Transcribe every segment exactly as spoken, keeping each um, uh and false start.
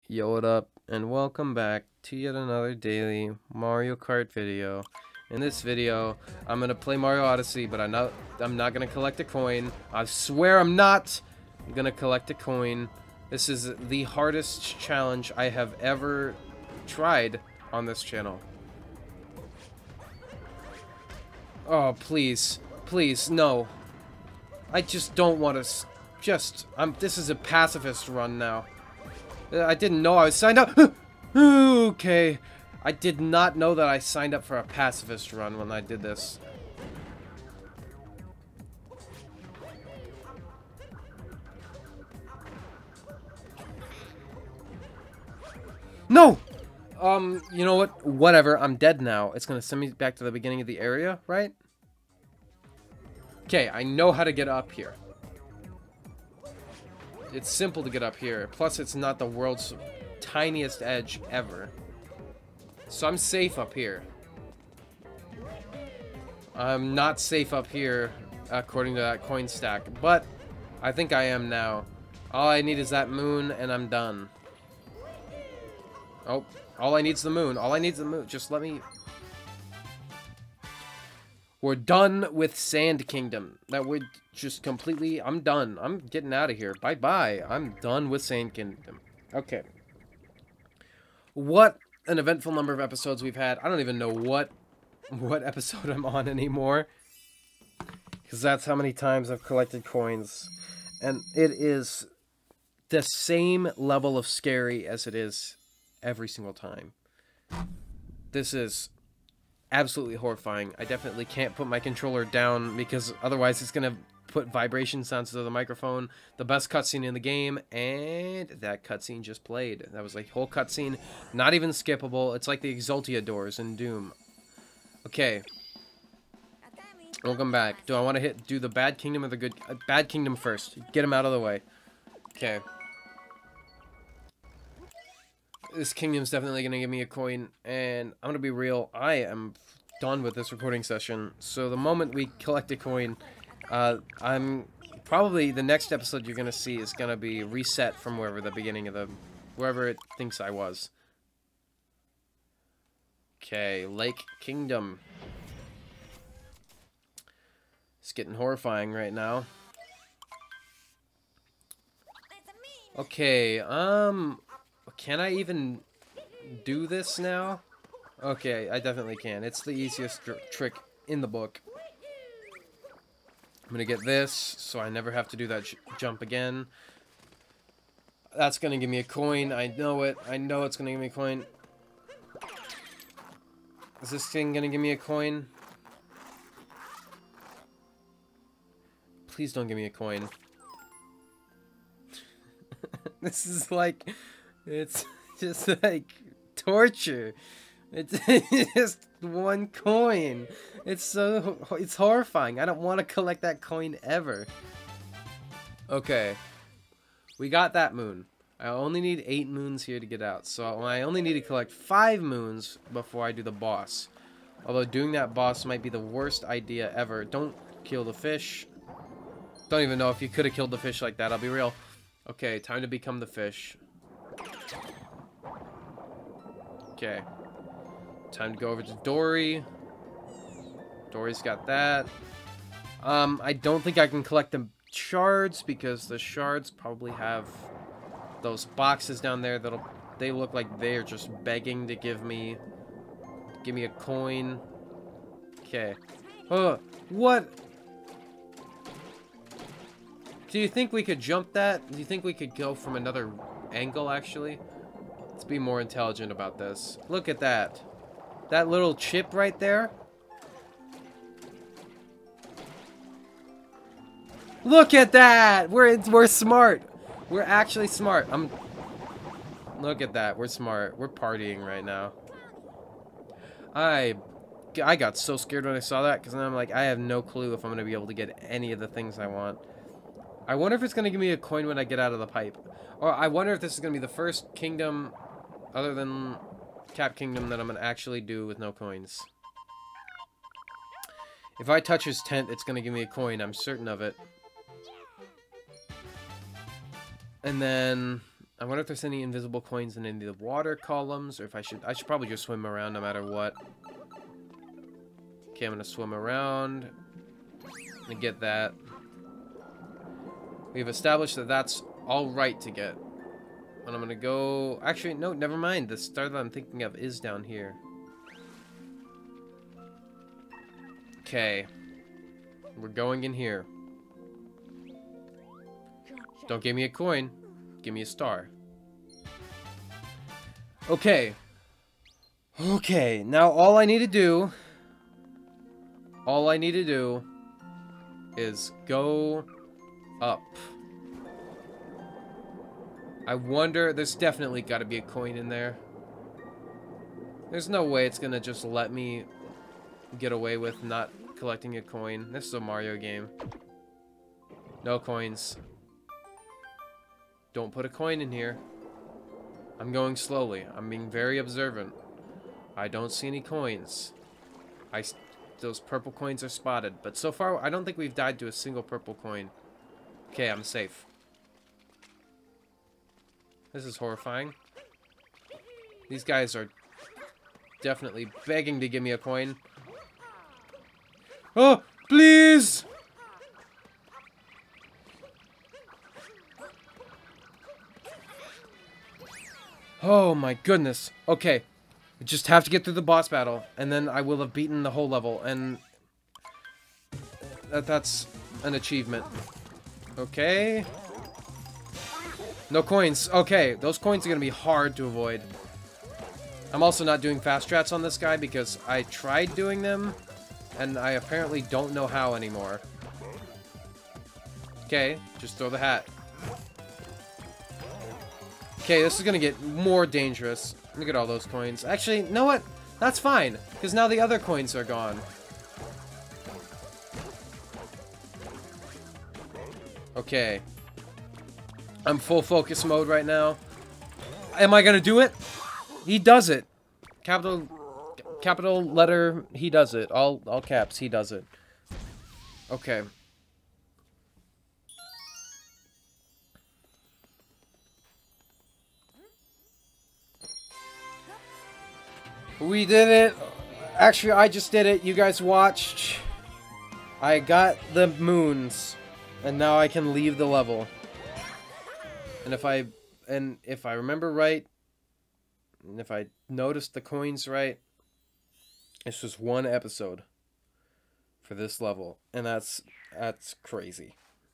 Yo, what up, and welcome back to yet another daily Mario Kart video. In this video, I'm gonna play Mario Odyssey, but I'm not, I'm not gonna collect a coin. I swear I'm not gonna collect a coin. This is the hardest challenge I have ever tried on this channel. Oh, please, please, no. I just don't want to, just, I'm, this is a pacifist run now. I didn't know I was signed up. Okay. I did not know that I signed up for a pacifist run when I did this. No! Um, you know what? Whatever. I'm dead now. It's gonna send me back to the beginning of the area, right? Okay, I know how to get up here. It's simple to get up here. Plus, it's not the world's tiniest edge ever. So I'm safe up here. I'm not safe up here, according to that coin stack. But I think I am now. All I need is that moon, and I'm done. Oh, all I need is the moon. All I need is the moon. Just let me... We're done with Sand Kingdom. That would just completely... I'm done. I'm getting out of here. Bye-bye. I'm done with Sand Kingdom. Okay. What an eventful number of episodes we've had. I don't even know what what episode I'm on anymore. Because that's how many times I've collected coins. And it is the same level of scary as it is every single time. This is... absolutely horrifying. I definitely can't put my controller down because otherwise it's gonna put vibration sounds to the microphone. The best cutscene in the game, and that cutscene just played. That was like whole cutscene, not even skippable. It's like the Exultia doors in Doom. Okay, welcome back. Do I want to hit do the bad kingdom or the good? Uh, bad kingdom first. Get him out of the way. Okay. This kingdom's definitely gonna give me a coin, and I'm gonna be real, I am done with this recording session. So the moment we collect a coin, uh, I'm probably the next episode you're gonna see is gonna be reset from wherever the beginning of the, wherever it thinks I was. Okay, Lake Kingdom. It's getting horrifying right now. Okay, um... can I even do this now? Okay, I definitely can. It's the easiest tr trick in the book. I'm gonna get this, so I never have to do that j jump again. That's gonna give me a coin. I know it. I know it's gonna give me a coin. Is this thing gonna give me a coin? Please don't give me a coin. This is like... it's just like torture. It's just one coin. It's so... it's horrifying. I don't want to collect that coin ever. Okay. We got that moon. I only need eight moons here to get out. So I only need to collect five moons before I do the boss. Although doing that boss might be the worst idea ever. Don't kill the fish. Don't even know if you could have killed the fish like that. I'll be real. Okay, time to become the fish. Okay. Time to go over to Dory. Dory's got that. Um, I don't think I can collect the shards because the shards probably have those boxes down there that'll... they look like they're just begging to give me... give me a coin. Okay. Oh, what? Do you think we could jump that? Do you think we could go from another angle, actually? Let's be more intelligent about this. Look at that. That little chip right there. Look at that! We're, we're smart. We're actually smart. I'm... Look at that. We're smart. We're partying right now. I... I got so scared when I saw that, because then I'm like, I have no clue if I'm going to be able to get any of the things I want. I wonder if it's going to give me a coin when I get out of the pipe. Or I wonder if this is going to be the first kingdom, other than Cap Kingdom, that I'm going to actually do with no coins. If I touch his tent, it's going to give me a coin. I'm certain of it. And then I wonder if there's any invisible coins in any of the water columns, or if I should... I should probably just swim around no matter what. Okay, I'm gonna swim around and get that. We've established that that's all right to get. And I'm gonna go... Actually, no, never mind. The star that I'm thinking of is down here. Okay. We're going in here. Don't give me a coin. Give me a star. Okay. Okay, now all I need to do... All I need to do is go up. I wonder... There's definitely got to be a coin in there. There's no way it's going to just let me get away with not collecting a coin. This is a Mario game. No coins. Don't put a coin in here. I'm going slowly. I'm being very observant. I don't see any coins. I... Those purple coins are spotted. But so far, I don't think we've died to a single purple coin. Okay, I'm safe. This is horrifying. These guys are definitely begging to give me a coin. Oh, please! Oh my goodness. Okay. I just have to get through the boss battle, and then I will have beaten the whole level, and that, that's an achievement. Okay. No coins. Okay, those coins are going to be hard to avoid. I'm also not doing fast strats on this guy because I tried doing them, and I apparently don't know how anymore. Okay, just throw the hat. Okay, this is going to get more dangerous. Look at all those coins. Actually, you know what? That's fine, because now the other coins are gone. Okay. I'm full focus mode right now. Am I gonna do it? He does it. Capital, capital letter, he does it. All, all caps, he does it. Okay. We did it. Actually, I just did it. You guys watched. I got the moons, and now I can leave the level. And if I and if I remember right, and if I noticed the coins right, it's just one episode for this level, and that's that's crazy.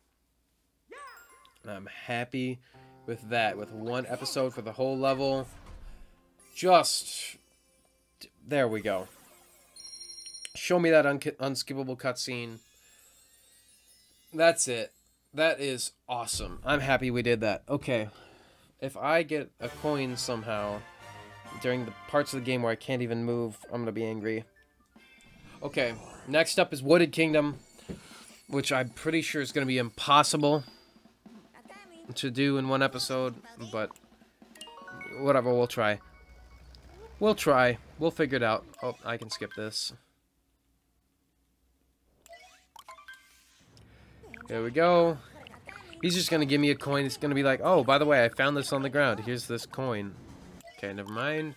And I'm happy with that. With one episode for the whole level, just. There we go. Show me that un unskippable cutscene. That's it. That is awesome. I'm happy we did that. Okay. If I get a coin somehow during the parts of the game where I can't even move, I'm gonna be angry. Okay. Next up is Wooded Kingdom, which I'm pretty sure is gonna be impossible to do in one episode, but whatever, we'll try. We'll try. We'll figure it out. Oh, I can skip this. There we go. He's just gonna give me a coin. It's gonna be like, oh, by the way, I found this on the ground. Here's this coin. Okay, never mind.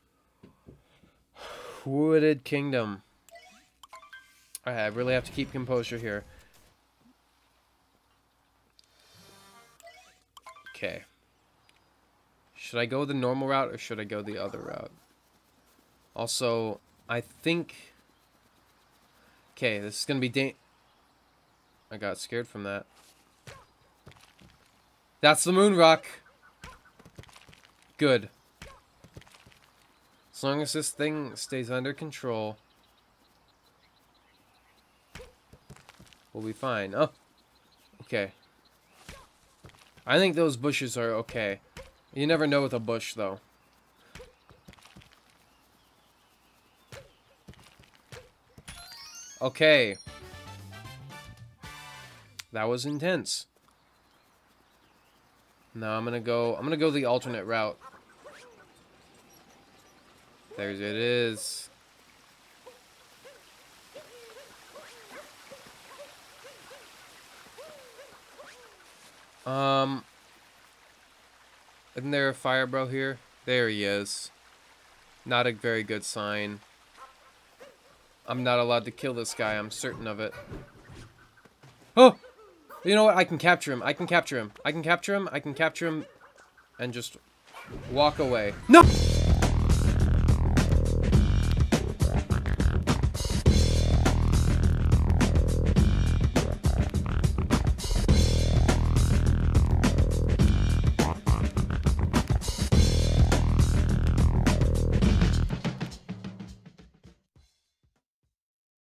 Wooded Kingdom. Alright, I really have to keep composure here. Okay. Should I go the normal route or should I go the other route? Also, I think... Okay, this is gonna be da- I got scared from that. That's the moon rock. Good. As long as this thing stays under control, we'll be fine. Oh, okay. I think those bushes are okay. You never know with a bush, though. Okay. That was intense. Now I'm gonna go. I'm gonna go the alternate route. There it is. Um. Isn't there a fire bro here? There he is. Not a very good sign. I'm not allowed to kill this guy, I'm certain of it. Oh! You know what? I can capture him. I can capture him. I can capture him. I can capture him. And just walk away. No!